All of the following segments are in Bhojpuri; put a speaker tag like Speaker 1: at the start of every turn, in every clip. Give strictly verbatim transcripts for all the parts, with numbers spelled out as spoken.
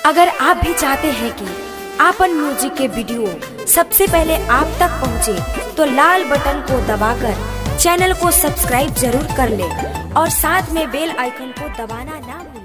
Speaker 1: अगर आप भी चाहते हैं कि आपन म्यूजिक के वीडियो सबसे पहले आप तक पहुंचे, तो लाल बटन को दबाकर चैनल को सब्सक्राइब जरूर कर ले और साथ में बेल आइकन को दबाना ना भूलें।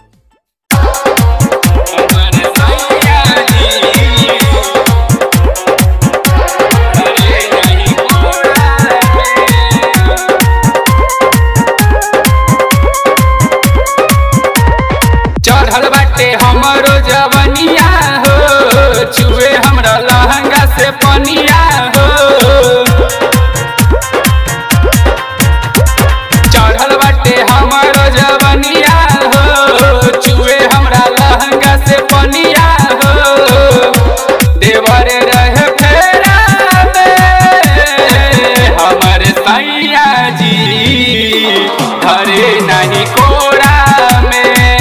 Speaker 2: चढ़ल बाटे हमरो जवनिया हो, छुए हमरा लहंगा से पनिया हो। चढ़ल बाटे हमरो जवनिया हो, छुए हमरा लहंगा से पनिया हो। देवरे रहे फेरा में हमर सैया जी, धरे नहीं कोड़ा में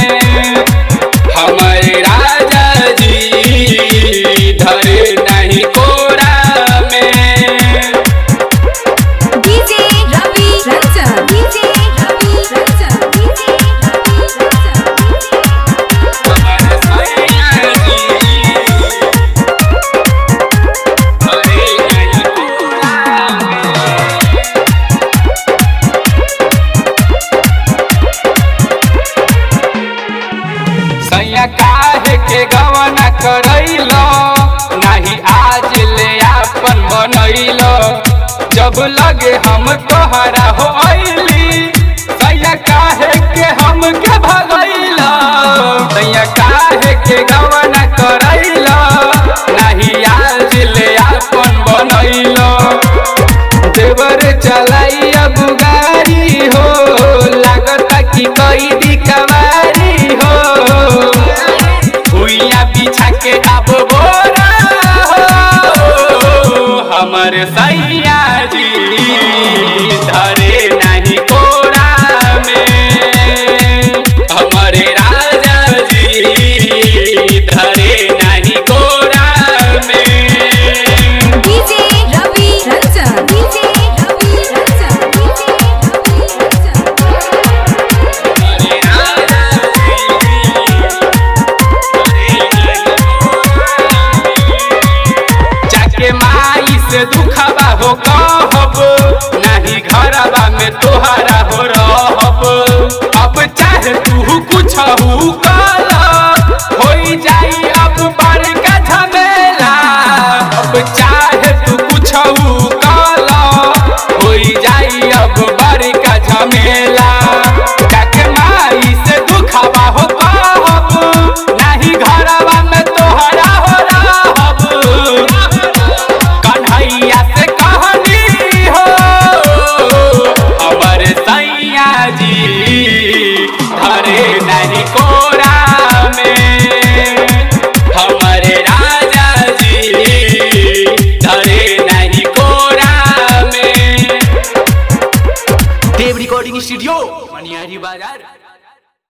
Speaker 2: हमारे राजा जी, धरे नहीं कोड़ा में।
Speaker 3: DJ Ravi Ranjan, DJ Ravi Ranjan, DJ Ravi Ranjan.
Speaker 2: हमारे सैया जी, धरे नहीं कोड़ा में। सैया काहे के गवना करैलो, नाही आज ले आपन बनैलो। जब लगे हम तोहरा हो अइली, सैया काहे के हम के भगैलो। सैया काहे के गवना करैलो, नाही आज ले आपन बनैलो। देवर चलाई अब गाड़ी हो, लागता कि कई दी कवारी हो। भुइया बिछा के अब बोरा हो, हमर सैया जी, धरे नहीं कोड़ा में। हमारे राजा जी, धरे नहीं कोड़ा में।
Speaker 3: DJ Ravi Ranjan, DJ Ravi Ranjan, DJ Ravi Ranjan.
Speaker 2: हमारे राजा जाके माई से दुखबा हो कहब, नहीं घरबा में तोहरा हो रहब। अब चाहे तू कुछ कल, हो जाई अब बड़का झमेला। अब चाहे तू कुछ कल, हो जाई अब बड़का झमेला। जाके माई से दुखबा हो कहब, नहीं घरबा में तोहरा हो रहब। कन्हैया से कहनी हो, हमर सैया जी, धरे नहीं कोड़ा में। हमारे राजा जी, धरे नहीं कोड़ा में। देव रिकॉर्डिंग स्टूडियो, मनियारी बाजार।